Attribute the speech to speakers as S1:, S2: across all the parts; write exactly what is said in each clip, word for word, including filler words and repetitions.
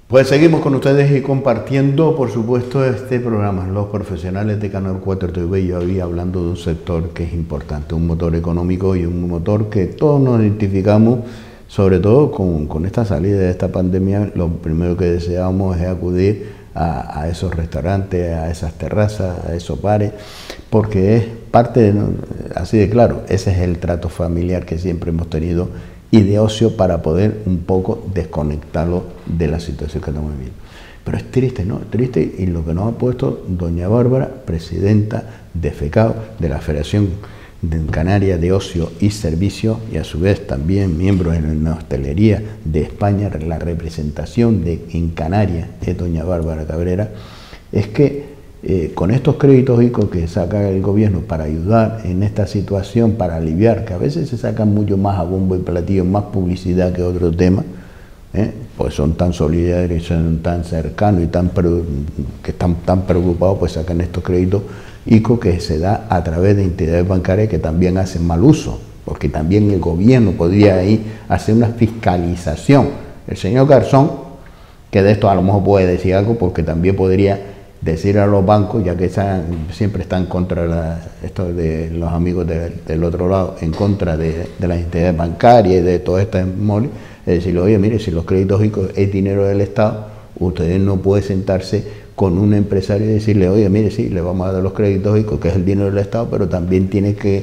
S1: Pues seguimos con ustedes y compartiendo, por supuesto, este programa. Los profesionales de Canal cuatro T V, yo había hablando de un sector que es importante, un motor económico y un motor que todos nos identificamos, sobre todo con, con esta salida de esta pandemia. Lo primero que deseamos es acudir a, a esos restaurantes, a esas terrazas, a esos bares, porque es parte, de, así de claro, ese es el trato familiar que siempre hemos tenido y de ocio para poder un poco desconectarlo de la situación que estamos viviendo. Pero es triste, ¿no? Es triste, y lo que nos ha puesto doña Bárbara, presidenta de FECAO, de la Federación de Canaria de Ocio y Servicio, y a su vez también miembro en la hostelería de España, la representación de, en Canarias de doña Bárbara Cabrera, es que Eh, con estos créditos I C O que saca el gobierno para ayudar en esta situación, para aliviar, que a veces se sacan mucho más a bombo y platillo, más publicidad que otro tema, ¿eh? Pues son tan solidarios, son tan cercanos y tan que están tan preocupados, pues sacan estos créditos I C O que se da a través de entidades bancarias que también hacen mal uso, porque también el gobierno podría ahí hacer una fiscalización. El señor Garzón, que de esto a lo mejor puede decir algo, porque también podría decir a los bancos, ya que están, siempre están contra la, esto de los amigos de, del otro lado, en contra de, de las entidades bancarias y de todas estas moles, es decirle, oye, mire, si los créditos I C O es dinero del Estado, ustedes no pueden sentarse con un empresario y decirle, oye, mire, sí, le vamos a dar los créditos I C O, que es el dinero del Estado, pero también tiene que,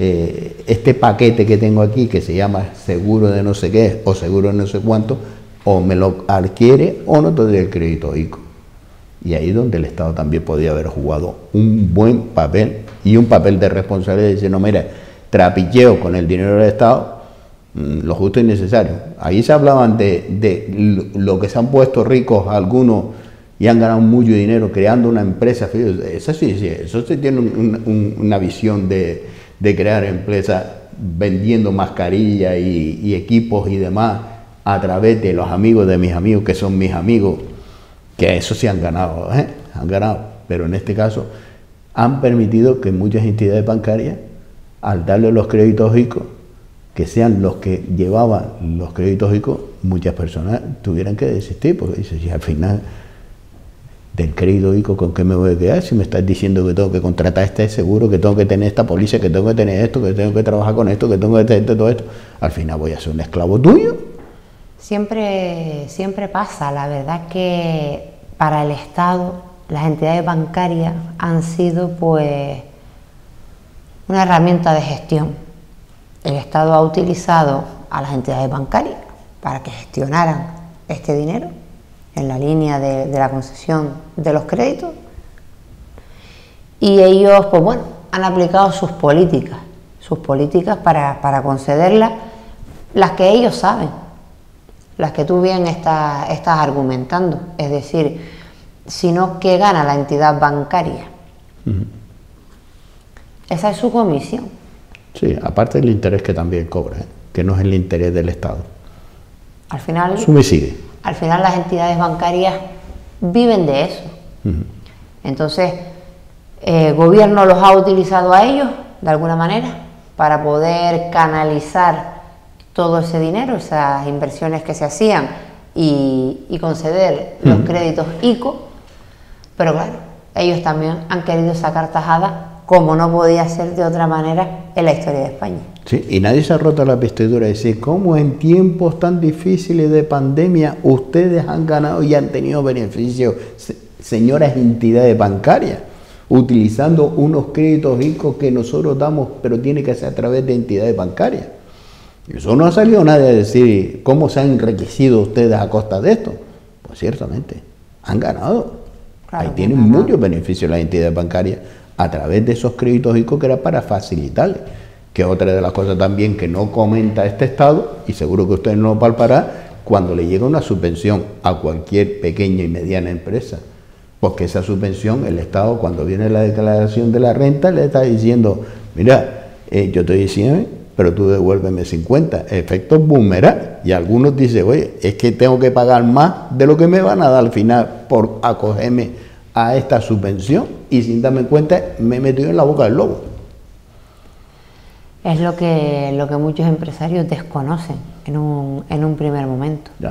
S1: eh, este paquete que tengo aquí, que se llama seguro de no sé qué, o seguro de no sé cuánto, o me lo adquiere o no te doy el crédito I C O. Y ahí donde el Estado también podía haber jugado un buen papel y un papel de responsabilidad, de decir, no, mira, trapicheo con el dinero del Estado, mmm, lo justo y necesario. Ahí se hablaban de, de lo que se han puesto ricos algunos y han ganado mucho dinero creando una empresa. Eso sí, sí, eso sí tiene un, un, una visión de, de crear empresas vendiendo mascarillas y, y equipos y demás a través de los amigos de mis amigos, que son mis amigos, que eso sí han ganado, ¿eh? han ganado, pero en este caso han permitido que muchas entidades bancarias, al darle los créditos I C O, que sean los que llevaban los créditos I C O, muchas personas tuvieran que desistir, porque dice, si al final del crédito I C O, ¿con qué me voy a quedar? Si me estás diciendo que tengo que contratar este seguro, que tengo que tener esta póliza, que tengo que tener esto, que tengo que trabajar con esto, que tengo que tener todo esto, al final voy a ser un esclavo tuyo.
S2: Siempre, siempre pasa, la verdad que para el Estado las entidades bancarias han sido pues una herramienta de gestión. El Estado ha utilizado a las entidades bancarias para que gestionaran este dinero en la línea de, de la concesión de los créditos, y ellos pues bueno, han aplicado sus políticas, sus políticas para, para concederlas, las que ellos saben, las que tú bien estás, estás argumentando, es decir, sino que gana la entidad bancaria. Uh-huh. Esa es su comisión.
S1: Sí, aparte del interés que también cobra, ¿eh? que no es el interés del Estado.
S2: Al final,
S1: eso me sigue.
S2: Al final las entidades bancarias viven de eso. Uh-huh. Entonces, el gobierno los ha utilizado a ellos, de alguna manera, para poder canalizar todo ese dinero, esas inversiones que se hacían y, y conceder uh-huh. los créditos I C O, pero claro, ellos también han querido sacar tajada, como no podía ser de otra manera en la historia de España.
S1: Sí, y nadie se ha roto la vestidura de decir cómo en tiempos tan difíciles de pandemia ustedes han ganado y han tenido beneficios, señoras entidades bancarias, utilizando unos créditos I C O que nosotros damos, pero tiene que ser a través de entidades bancarias. Eso no ha salido nadie a decir cómo se han enriquecido ustedes a costa de esto. Pues ciertamente, han ganado. Claro, ahí tienen ganado. Muchos beneficios las entidades bancarias a través de esos créditos I C O que era para facilitarles. Que otra de las cosas también que no comenta este Estado, y seguro que usted no lo palpará, cuando le llega una subvención a cualquier pequeña y mediana empresa. Porque esa subvención, el Estado, cuando viene la declaración de la renta, le está diciendo, mira, eh, yo te doy cien, pero tú devuélveme cincuenta, efecto boomerang. Y algunos dicen, oye, es que tengo que pagar más de lo que me van a dar al final por acogerme a esta subvención, y sin darme cuenta me he metido en la boca del lobo.
S2: Es lo que, lo que muchos empresarios desconocen en un, en un primer momento.
S1: Ya.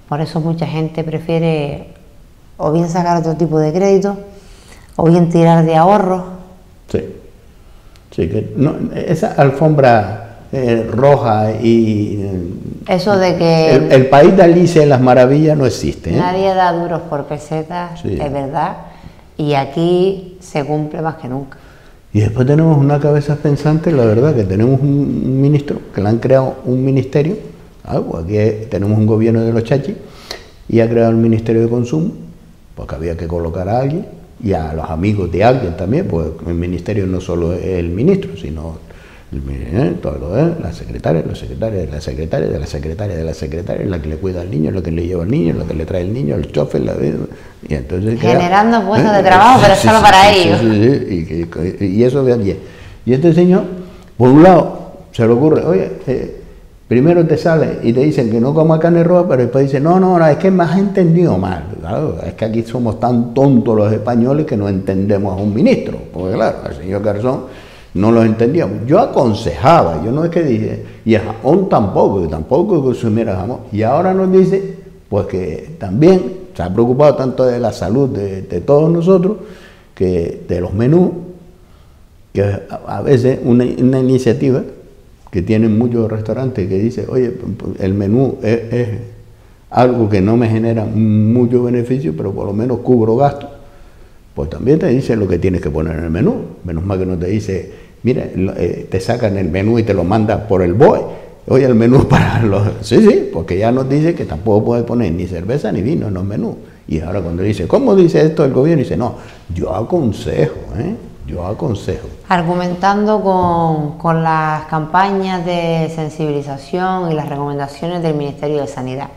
S2: Por eso mucha gente prefiere o bien sacar otro tipo de crédito, o bien tirar de ahorros.
S1: Sí, sí, que no, esa alfombra eh, roja y... Eh,
S2: eso de que...
S1: El, el país de Alicia en las maravillas no existe. ¿eh?
S2: Nadie da duros por pesetas, sí. Es verdad, y aquí se cumple más que nunca.
S1: Y después tenemos una cabeza pensante, la verdad, que tenemos un ministro, que le han creado un ministerio, algo, aquí tenemos un gobierno de los chachis, y ha creado el Ministerio de Consumo, porque había que colocar a alguien, y a los amigos de alguien también, pues el ministerio no solo es el ministro, sino el, eh, todo lo de la secretaria, los secretarios de la secretaria, de la secretaria, de la secretaria, la que le cuida al niño, la que le lleva al niño, la que le trae el niño, el chofer, la y entonces
S2: generando
S1: queda,
S2: puestos
S1: ¿eh?
S2: de trabajo, pero
S1: sí,
S2: solo
S1: sí,
S2: para
S1: sí,
S2: ellos.
S1: Sí, sí, sí, y, y, y eso bien. Y este señor, por un lado, se le ocurre, oye, eh, primero te sale y te dicen que no coma carne roja, pero después dice, no, no, no, es que me has entendido mal. Claro, es que aquí somos tan tontos los españoles que no entendemos a un ministro. Porque claro, al señor Garzón no lo entendíamos. Yo aconsejaba, yo no es que dije, y el jamón tampoco, que tampoco consumiera jamón. Y ahora nos dice, pues que también se ha preocupado tanto de la salud de, de todos nosotros, que de los menús, que a, a veces una, una iniciativa que tienen muchos restaurantes que dice, oye, el menú es, es algo que no me genera mucho beneficio, pero por lo menos cubro gastos, pues también te dice lo que tienes que poner en el menú. Menos mal que no te dice, mira, eh, te sacan el menú y te lo mandan por el B O E. Oye, el menú para los... Sí, sí, porque ya nos dice que tampoco puedes poner ni cerveza ni vino en los menús. Y ahora cuando dice, ¿cómo dice esto el gobierno? Dice, no, yo aconsejo, ¿eh? Yo aconsejo.
S2: Argumentando con, con las campañas de sensibilización y las recomendaciones del Ministerio de Sanidad.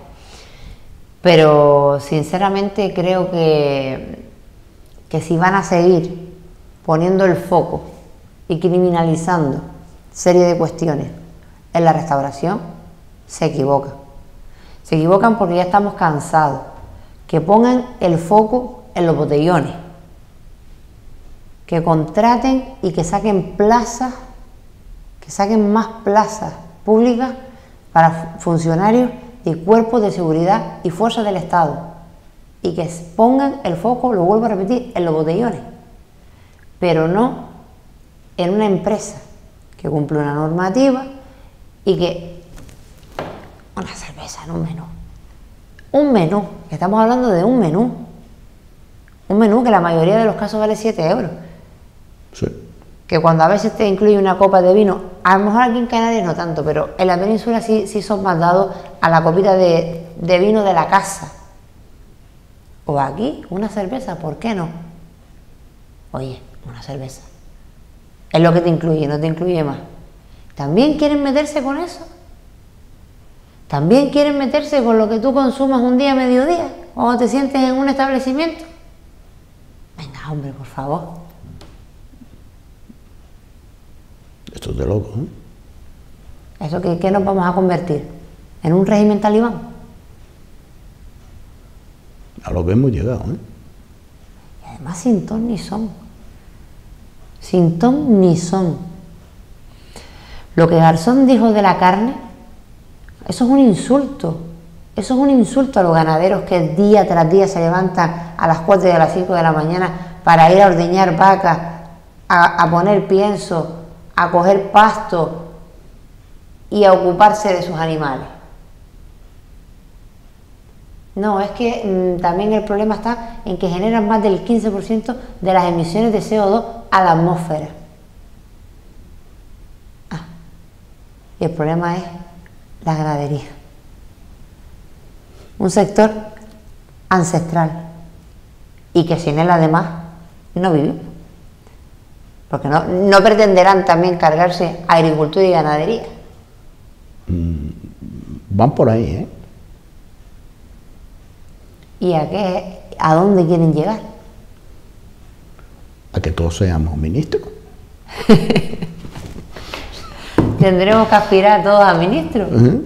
S2: Pero sinceramente creo que, que si van a seguir poniendo el foco y criminalizando serie de cuestiones en la restauración, se equivocan. Se equivocan porque ya estamos cansados. Que pongan el foco en los botellones. Que contraten y que saquen plazas, que saquen más plazas públicas para funcionarios y cuerpos de seguridad y fuerzas del Estado. Y que pongan el foco, lo vuelvo a repetir, en los botellones. Pero no en una empresa que cumple una normativa y que una cerveza en un menú. Un menú, estamos hablando de un menú. Un menú que en la mayoría de los casos vale siete euros.
S1: Sí.
S2: Que cuando a veces te incluye una copa de vino, a lo mejor aquí en Canarias no tanto, pero en la península sí, sí son más dados a la copita de, de vino de la casa. O aquí, una cerveza, ¿por qué no? Oye, una cerveza. Es lo que te incluye, no te incluye más. ¿También quieren meterse con eso? ¿También quieren meterse con lo que tú consumas un día a mediodía? ¿O te sientes en un establecimiento? Venga, hombre, por favor.
S1: Esto es de loco, ¿eh?
S2: ¿Eso qué, qué nos vamos a convertir? ¿En un régimen talibán?
S1: A lo que hemos llegado, ¿eh?
S2: Y además sin ton ni son. Sin ton ni son. Lo que Garzón dijo de la carne, eso es un insulto. Eso es un insulto a los ganaderos que día tras día se levantan a las cuatro y a las cinco de la mañana para ir a ordeñar vacas, a, a poner pienso, a coger pasto y a ocuparse de sus animales. No, es que mmm, también el problema está en que generan más del quince por ciento de las emisiones de C O dos a la atmósfera. Ah, y el problema es la ganadería. Un sector ancestral y que sin él además no vivimos. Porque no, no pretenderán también cargarse agricultura y ganadería.
S1: Mm, van por ahí, ¿eh?
S2: ¿Y a qué? ¿A dónde quieren llegar?
S1: A que todos seamos ministros.
S2: Tendremos que aspirar todos a ministros. Uh-huh.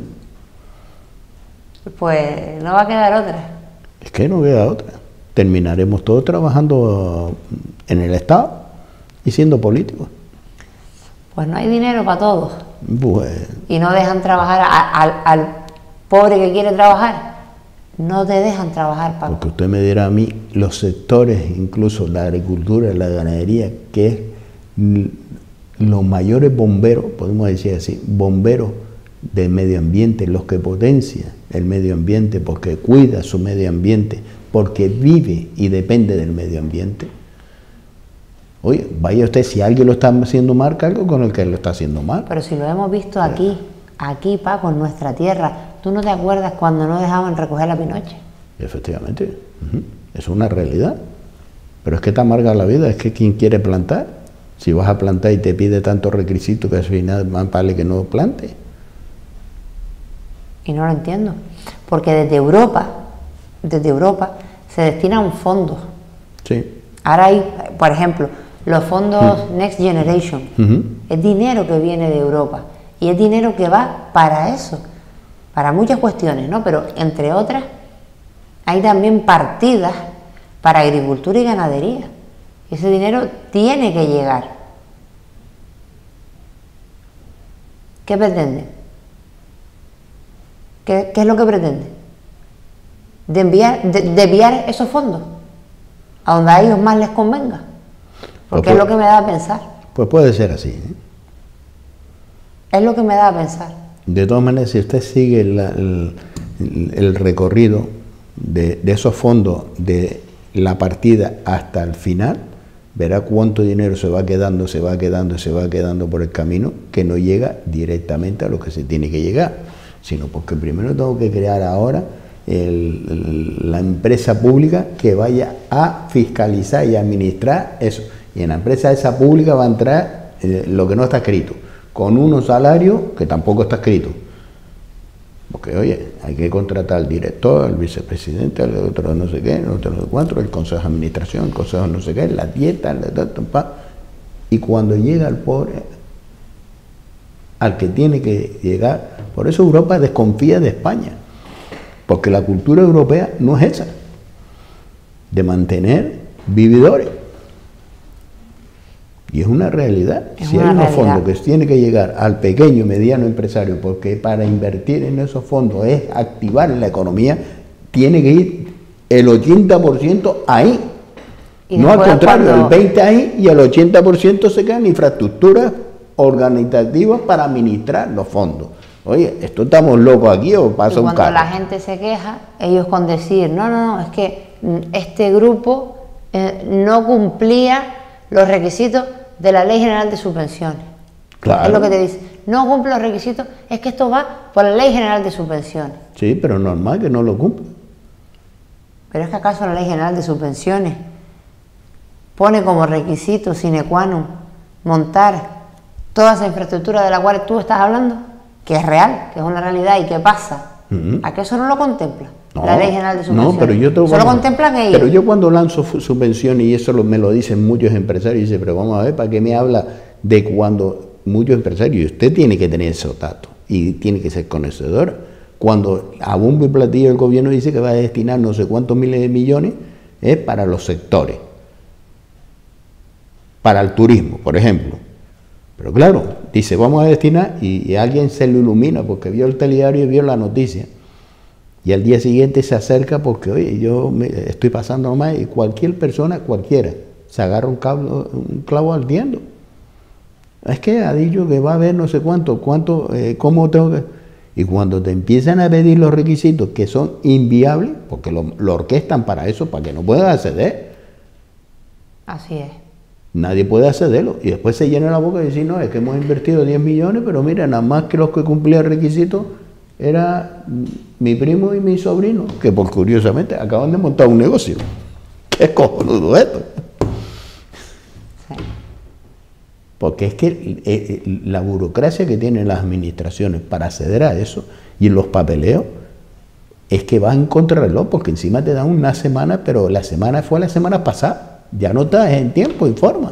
S2: Pues no va a quedar otra.
S1: Es que no queda otra. Terminaremos todos trabajando en el Estado y siendo políticos.
S2: Pues no hay dinero para todos.
S1: Pues...
S2: Y no dejan trabajar a, a, al pobre que quiere trabajar. No te dejan trabajar, Paco.
S1: Porque usted me dirá a mí, los sectores, incluso la agricultura, la ganadería, que es los mayores bomberos, podemos decir así, bomberos del medio ambiente, los que potencian el medio ambiente porque cuida su medio ambiente, porque vive y depende del medio ambiente. Oye, vaya usted, si alguien lo está haciendo mal, algo con el que lo está haciendo mal.
S2: Pero si lo hemos visto aquí, aquí, Paco, en nuestra tierra, ¿tú no te acuerdas cuando no dejaban recoger la pinoche?
S1: Efectivamente, uh-huh. Es una realidad. Pero es que te amarga la vida, es que quien quiere plantar, si vas a plantar y te pide tantos requisitos que al final más vale que no plante.
S2: Y no lo entiendo, porque desde Europa, desde Europa se destinan fondos.
S1: Sí.
S2: Ahora hay, por ejemplo, los fondos uh-huh. Next Generation,
S1: uh-huh.
S2: es dinero que viene de Europa y es dinero que va para eso, para muchas cuestiones, ¿no? Pero entre otras hay también partidas para agricultura y ganadería. Ese dinero tiene que llegar. ¿Qué pretende? ¿Qué, qué es lo que pretende? De enviar, de, de enviar esos fondos a donde a ellos más les convenga. Porque pues, es lo que me da a pensar.
S1: Pues puede ser así, ¿eh?
S2: Es lo que me da a pensar.
S1: De todas maneras, si usted sigue la, el, el recorrido de, de esos fondos, de la partida hasta el final, verá cuánto dinero se va quedando, se va quedando, se va quedando por el camino, que no llega directamente a lo que se tiene que llegar, sino porque primero tengo que crear ahora el, el, la empresa pública que vaya a fiscalizar y administrar eso. Y en la empresa esa pública va a entrar eh, lo que no está escrito, con unos salarios que tampoco está escrito. Porque, oye, hay que contratar al director, al vicepresidente, al otro no sé qué, al otro no sé cuánto, el consejo de administración, el consejo no sé qué, la dieta, la, la, la, y cuando llega al pobre, al que tiene que llegar, por eso Europa desconfía de España, porque la cultura europea no es esa, de mantener vividores. Y es una realidad.
S2: Es
S1: si
S2: una
S1: hay unos
S2: realidad.
S1: fondos que tiene que llegar al pequeño y mediano empresario, porque para invertir en esos fondos es activar la economía, tiene que ir el ochenta por ciento ahí. Y no al contrario, cuando... el veinte por ciento ahí y el ochenta por ciento se quedan infraestructuras organizativas para administrar los fondos. Oye, ¿esto estamos locos aquí o pasa un carro?
S2: Cuando la gente se queja, ellos con decir, no, no, no, es que este grupo eh, no cumplía los requisitos de la Ley General de Subvenciones. Claro. Es lo que te dice. No cumple los requisitos, es que esto va por la Ley General de Subvenciones.
S1: Sí, pero normal que no lo cumpla.
S2: Pero es que acaso la Ley General de Subvenciones pone como requisito sine qua non montar toda esa infraestructura de la cual tú estás hablando, que es real, que es una realidad y que pasa. Uh-huh. ¿A qué eso no lo contempla?
S1: No,
S2: la Ley General de Subvenciones.
S1: No, pero yo tengo,
S2: eso lo contemplan ellos.
S1: Pero yo cuando lanzo subvenciones, y eso lo, me lo dicen muchos empresarios, y dicen, pero vamos a ver, ¿para qué me habla de cuando muchos empresarios? Y usted tiene que tener ese dato y tiene que ser conocedor. Cuando a bombo y platillo el gobierno dice que va a destinar no sé cuántos miles de millones, es para los sectores. Para el turismo, por ejemplo. Pero claro, dice, vamos a destinar, y, y alguien se lo ilumina porque vio el telediario y vio la noticia. Y al día siguiente se acerca porque, oye, yo me estoy pasando nomás, y cualquier persona, cualquiera, se agarra un, cabo, un clavo ardiendo. Es que ha dicho que va a haber no sé cuánto, cuánto, eh, cómo tengo que... Y cuando te empiezan a pedir los requisitos que son inviables, porque lo, lo orquestan para eso, para que no puedan acceder.
S2: Así es.
S1: Nadie puede accederlo. Y después se llena la boca y dice, no, es que hemos invertido diez millones, pero mira, nada más que los que cumplían requisitos era mi primo y mi sobrino, que por curiosamente acaban de montar un negocio. ¿Qué cojonudo esto? Sí. Porque es que eh, la burocracia que tienen las administraciones para acceder a eso y los papeleos es que va en contrarreloj, porque encima te dan una semana, pero la semana fue la semana pasada, ya no estás en tiempo y forma.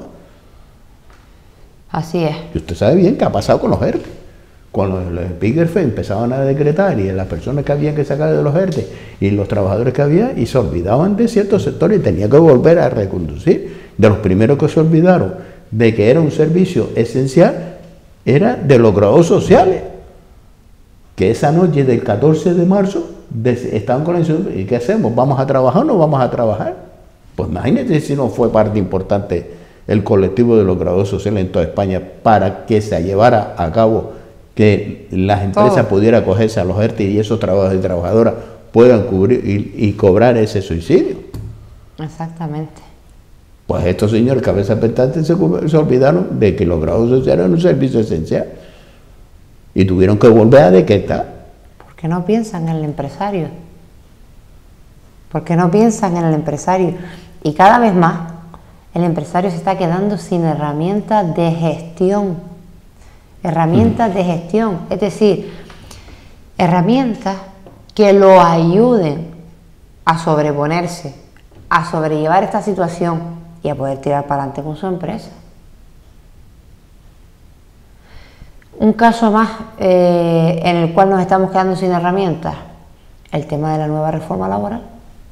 S2: Así es.
S1: Y usted sabe bien qué ha pasado con los ERTE. Cuando los Spiegelfeld empezaban a decretar y las personas que habían que sacar de los ERTE y los trabajadores que había, y se olvidaban de ciertos sectores y tenía que volver a reconducir. De los primeros que se olvidaron de que era un servicio esencial, era de los grados sociales, que esa noche del catorce de marzo estaban con la incertidumbre. ¿Y qué hacemos? ¿Vamos a trabajar o no vamos a trabajar? Pues imagínate si no fue parte importante el colectivo de los graduados sociales en toda España para que se llevara a cabo que las empresas Todo. pudieran acogerse a los E R T E y esos trabajadores y trabajadoras puedan cubrir y, y cobrar ese subsidio.
S2: Exactamente.
S1: Pues estos señores cabezas pensantes se, se olvidaron de que los graduados sociales eran un servicio esencial y tuvieron que volver a decretar.
S2: ¿Por qué no piensan en el empresario? ¿Por qué no piensan en el empresario? Y cada vez más el empresario se está quedando sin herramientas de gestión. Herramientas mm. de gestión, es decir, herramientas que lo ayuden a sobreponerse, a sobrellevar esta situación y a poder tirar para adelante con su empresa. Un caso más eh, en el cual nos estamos quedando sin herramientas, el tema de la nueva reforma laboral.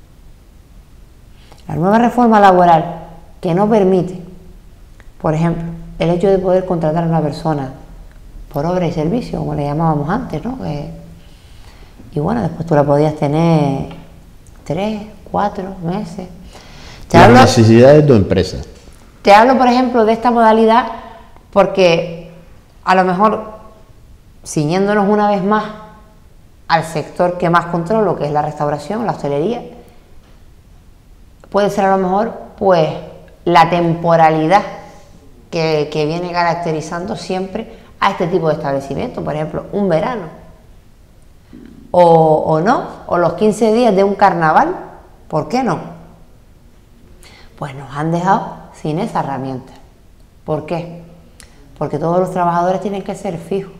S2: La nueva reforma laboral que no permite, por ejemplo, el hecho de poder contratar a una persona por obra y servicio, como le llamábamos antes, ¿no? Eh, y bueno, después tú la podías tener tres, cuatro meses. Te
S1: Las
S2: hablo,
S1: necesidades de tu empresa.
S2: Te hablo, por ejemplo, de esta modalidad porque a lo mejor, ciñéndonos una vez más al sector que más controlo, que es la restauración, la hostelería, puede ser a lo mejor, pues, la temporalidad que, que viene caracterizando siempre a este tipo de establecimientos, por ejemplo, un verano, o, o no, o los quince días de un carnaval, ¿por qué no? Pues nos han dejado sin esa herramienta. ¿Por qué? Porque todos los trabajadores tienen que ser fijos.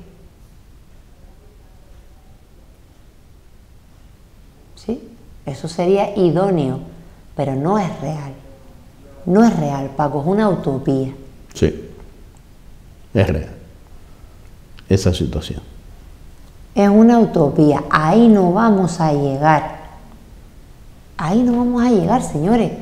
S2: ¿Sí? Eso sería idóneo, pero no es real. No es real, Paco, es una utopía.
S1: Sí, es real. Esa situación.
S2: Es una utopía, ahí no vamos a llegar. Ahí no vamos a llegar, señores.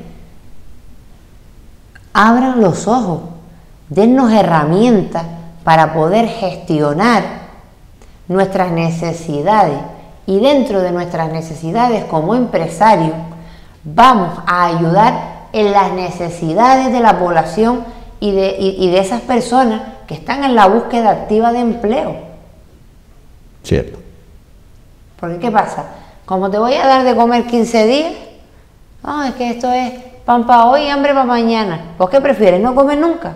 S2: Abran los ojos, dennos herramientas para poder gestionar nuestras necesidades y dentro de nuestras necesidades como empresarios vamos a ayudar en las necesidades de la población y de, y, y de esas personas que están en la búsqueda activa de empleo.
S1: Cierto.
S2: Porque ¿qué pasa? Como te voy a dar de comer quince días, ah, es que esto es pan para hoy y hambre para mañana. ¿Pues qué prefieres? ¿No comer nunca?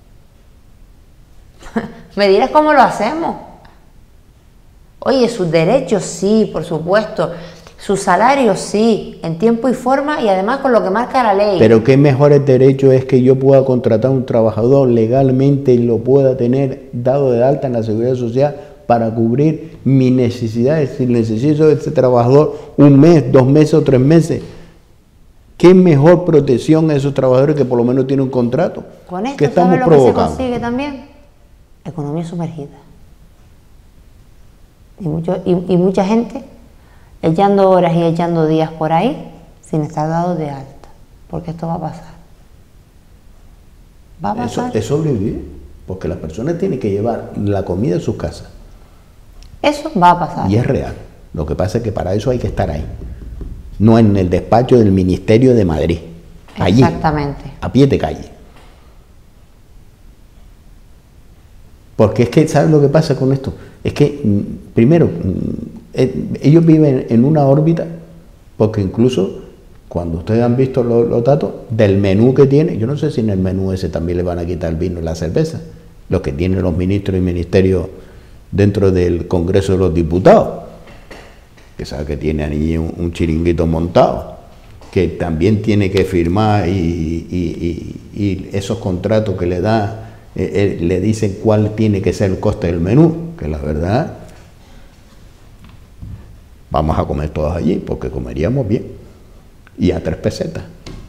S2: Me dirás cómo lo hacemos. Oye, sus derechos sí, por supuesto. Sus salarios sí, en tiempo y forma y además con lo que marca la ley.
S1: Pero qué mejores derechos es que yo pueda contratar a un trabajador legalmente y lo pueda tener dado de alta en la Seguridad Social para cubrir mis necesidades. Si necesito de este trabajador un mes, dos meses o tres meses, ¿qué mejor protección a esos trabajadores que por lo menos tienen un contrato?
S2: Con esto,
S1: ¿qué estamos
S2: ¿sabes lo
S1: provocando?
S2: que se consigue también? Economía sumergida. Y, mucho, y, y mucha gente echando horas y echando días por ahí sin estar dados de alta, porque esto va a pasar. Va a pasar.
S1: Eso es sobrevivir, porque las personas tienen que llevar la comida a sus casas.
S2: Eso va a pasar.
S1: Y es real. Lo que pasa es que para eso hay que estar ahí, no en el despacho del Ministerio de Madrid. Allí,
S2: exactamente.
S1: A pie de calle. Porque es que, ¿sabes lo que pasa con esto? Es que, primero, ellos viven en una órbita, porque incluso cuando ustedes han visto los, los datos del menú que tiene, yo no sé si en el menú ese también le van a quitar el vino y la cerveza, los que tienen los ministros y ministerios dentro del Congreso de los Diputados, que sabe que tiene ahí un, un chiringuito montado, que también tiene que firmar y, y, y, y esos contratos que le da, eh, eh, le dicen cuál tiene que ser el coste del menú, que la verdad, vamos a comer todos allí, porque comeríamos bien, y a tres pesetas.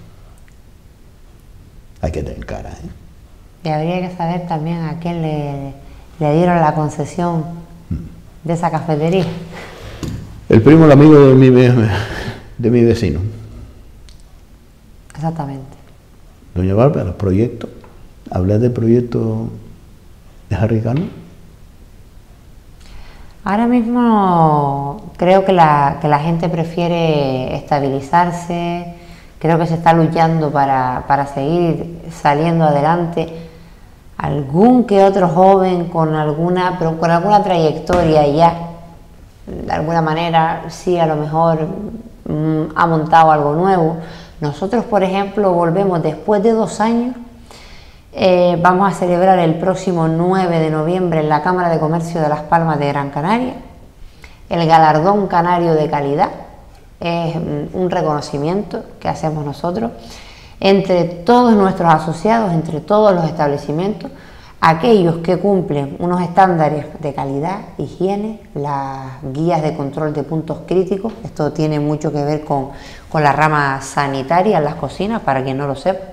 S1: Hay que tener cara, ¿eh?
S2: Y habría que saber también a quién le, le dieron la concesión de esa cafetería.
S1: El primo, el amigo de mi, de mi vecino.
S2: Exactamente.
S1: Doña Bárbara, los proyectos. ¿Hablas del proyecto de Harry Cano?
S2: Ahora mismo creo que la, que la gente prefiere estabilizarse, creo que se está luchando para, para seguir saliendo adelante. Algún que otro joven con alguna, pero con alguna trayectoria ya, de alguna manera, sí, a lo mejor mmm, ha montado algo nuevo. Nosotros, por ejemplo, volvemos después de dos años. Eh, vamos a celebrar el próximo nueve de noviembre en la Cámara de Comercio de Las Palmas de Gran Canaria el galardón canario de calidad. Es un reconocimiento que hacemos nosotros entre todos nuestros asociados, entre todos los establecimientos, aquellos que cumplen unos estándares de calidad, higiene, las guías de control de puntos críticos. Esto tiene mucho que ver con, con la rama sanitaria en las cocinas, para quien no lo sepa,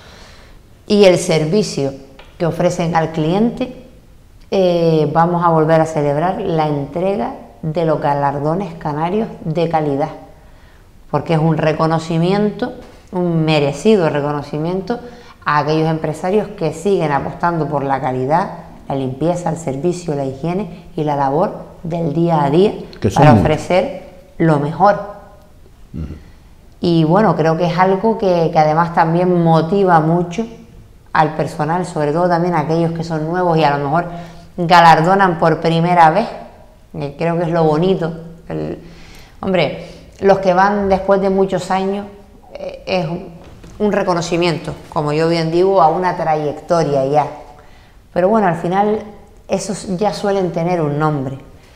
S2: y el servicio que ofrecen al cliente. Eh, vamos a volver a celebrar la entrega de los galardones canarios de calidad, porque es un reconocimiento, un merecido reconocimiento a aquellos empresarios que siguen apostando por la calidad, la limpieza, el servicio, la higiene y la labor del día a día para ofrecer lo mejor. Uh-huh. Y bueno, creo que es algo que, que además también motiva mucho al personal, sobre todo también a aquellos que son nuevos y a lo mejor galardonan por primera vez. Eh, creo que es lo bonito. El, hombre, los que van después de muchos años, eh, es un, un reconocimiento, como yo bien digo, a una trayectoria ya. Pero bueno, al final esos ya suelen tener un nombre,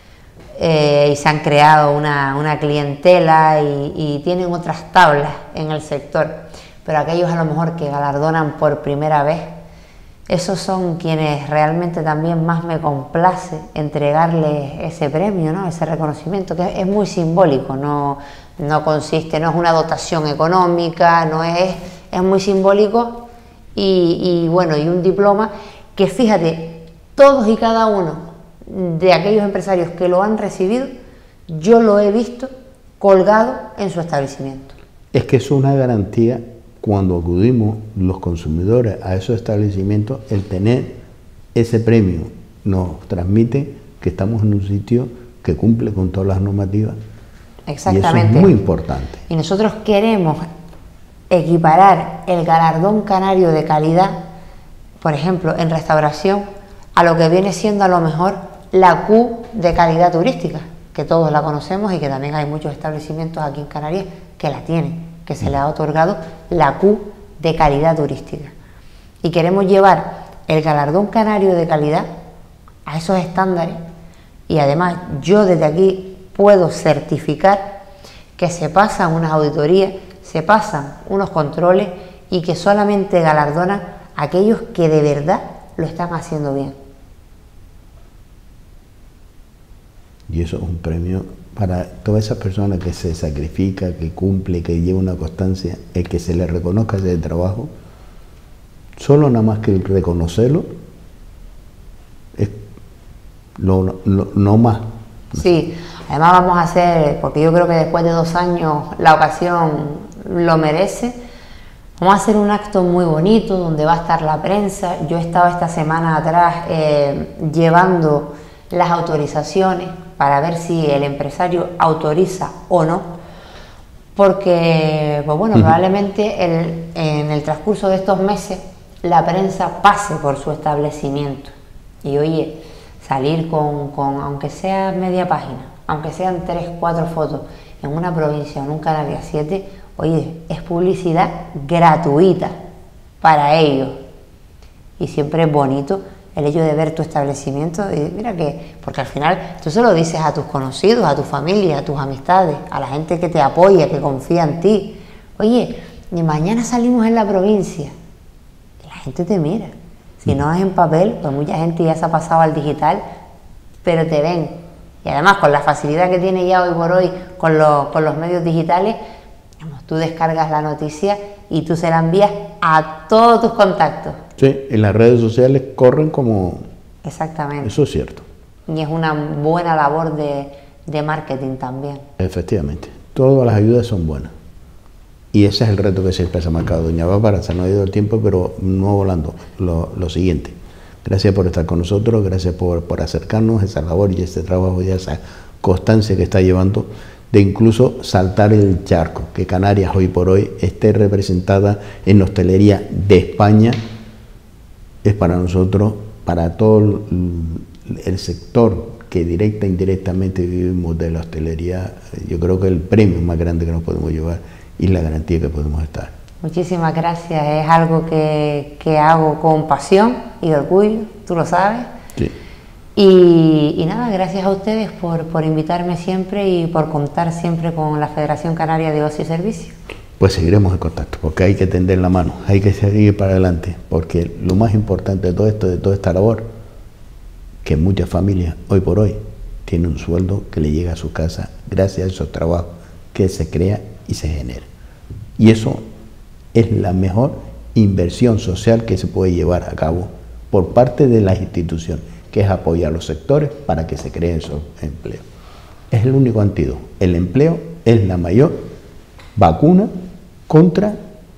S2: eh, y se han creado una, una clientela y, y tienen otras tablas en el sector. Pero aquellos a lo mejor que galardonan por primera vez, esos son quienes realmente también más me complace entregarles ese premio, ¿no? Ese reconocimiento, que es muy simbólico, no, no consiste, no es una dotación económica, no es, es muy simbólico y, y bueno, y un diploma que, fíjate, todos y cada uno de aquellos empresarios que lo han recibido, yo lo he visto colgado en su establecimiento.
S1: Es que es una garantía. Cuando acudimos los consumidores a esos establecimientos, el tener ese premio nos transmite que estamos en un sitio que cumple con todas las normativas.
S2: Exactamente.
S1: Y eso es muy importante.
S2: Y nosotros queremos equiparar el galardón canario de calidad, por ejemplo, en restauración, a lo que viene siendo a lo mejor la Q de calidad turística, que todos la conocemos y que también hay muchos establecimientos aquí en Canarias que la tienen, que se le ha otorgado la Q de calidad turística. Y queremos llevar el galardón canario de calidad a esos estándares, y además yo desde aquí puedo certificar que se pasan unas auditorías, se pasan unos controles y que solamente galardonan a aquellos que de verdad lo están haciendo bien.
S1: Y eso es un premio para todas esas personas que se sacrifica, que cumple, que lleva una constancia, el que se le reconozca ese trabajo, solo nada más que el reconocerlo, es lo, lo, no más.
S2: Sí, además vamos a hacer, porque yo creo que después de dos años la ocasión lo merece, vamos a hacer un acto muy bonito donde va a estar la prensa. Yo he estado esta semana atrás eh, llevando las autorizaciones para ver si el empresario autoriza o no, porque pues bueno, uh-huh. probablemente el, en el transcurso de estos meses la prensa pase por su establecimiento y oye, salir con, con aunque sea media página, aunque sean tres, cuatro fotos en una provincia o en un Canarias siete, oye, es publicidad gratuita para ellos y siempre es bonito el hecho de ver tu establecimiento y mira que, porque al final tú se lo dices a tus conocidos, a tu familia, a tus amistades, a la gente que te apoya, que confía en ti. Oye, y mañana salimos en la provincia y la gente te mira. Si no es en papel, pues mucha gente ya se ha pasado al digital, pero te ven. Y además con la facilidad que tiene ya hoy por hoy con, lo, con los medios digitales, digamos, tú descargas la noticia y tú se la envías a todos tus contactos.
S1: Sí, en las redes sociales corren como...
S2: Exactamente.
S1: Eso es cierto.
S2: Y es una buena labor de, de marketing también.
S1: Efectivamente. Todas las ayudas son buenas. Y ese es el reto que siempre se ha marcado doña Bárbara. Se nos ha ido el tiempo, pero no volando. Lo, lo siguiente. Gracias por estar con nosotros, gracias por, por acercarnos a esa labor y ese trabajo y esa constancia que está llevando de incluso saltar el charco, que Canarias hoy por hoy esté representada en hostelería de España, es para nosotros, para todo el sector que directa e indirectamente vivimos de la hostelería, yo creo que el premio más grande que nos podemos llevar y la garantía que podemos estar.
S2: Muchísimas gracias, es algo que, que hago con pasión y orgullo, tú lo sabes.
S1: Sí.
S2: Y, y nada, gracias a ustedes por, por invitarme siempre y por contar siempre con la Federación Canaria de Ocio y Servicio.
S1: Pues seguiremos en contacto, porque hay que tender la mano, hay que seguir para adelante, porque lo más importante de todo esto, de toda esta labor, que muchas familias hoy por hoy tienen un sueldo que le llega a su casa gracias a esos trabajos que se crea y se genera. Y eso es la mejor inversión social que se puede llevar a cabo por parte de las instituciones, que es apoyar a los sectores para que se creen esos empleos. Es el único antídoto. El empleo es la mayor vacuna contra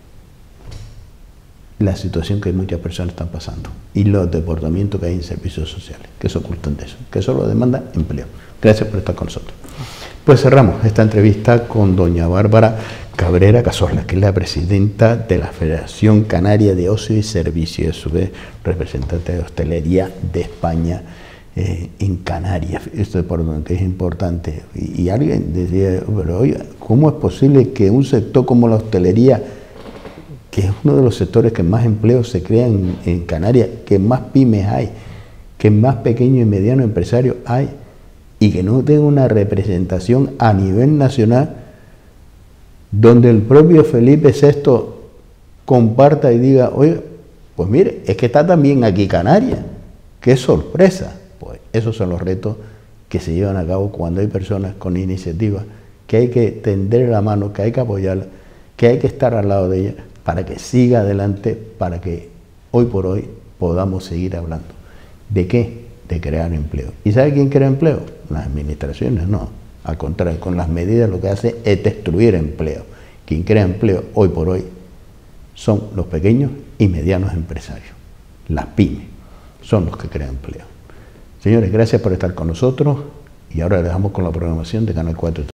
S1: la situación que muchas personas están pasando y los deportamientos que hay en servicios sociales, que se ocultan de eso, que solo demandan empleo. Gracias por estar con nosotros. Pues cerramos esta entrevista con doña Bárbara Cabrera Cazorla, que es la presidenta de la Federación Canaria de Ocio y Servicio, a su vez representante de hostelería de España eh, en Canarias. Esto es por donde es importante. Y, y alguien decía, pero oiga, ¿cómo es posible que un sector como la hostelería, que es uno de los sectores que más empleos se crean en, en Canarias, que más pymes hay, que más pequeños y medianos empresarios hay, y que no tenga una representación a nivel nacional, donde el propio Felipe sexto comparta y diga, oye, pues mire, es que está también aquí Canarias, qué sorpresa? Pues esos son los retos que se llevan a cabo cuando hay personas con iniciativas, que hay que tender la mano, que hay que apoyarla, que hay que estar al lado de ella para que siga adelante, para que hoy por hoy podamos seguir hablando. ¿De qué? De crear empleo. ¿Y sabe quién crea empleo? Las administraciones no. Al contrario, con las medidas lo que hace es destruir empleo. Quien crea empleo hoy por hoy son los pequeños y medianos empresarios. Las pymes son los que crean empleo. Señores, gracias por estar con nosotros y ahora les dejamos con la programación de Canal cuatro.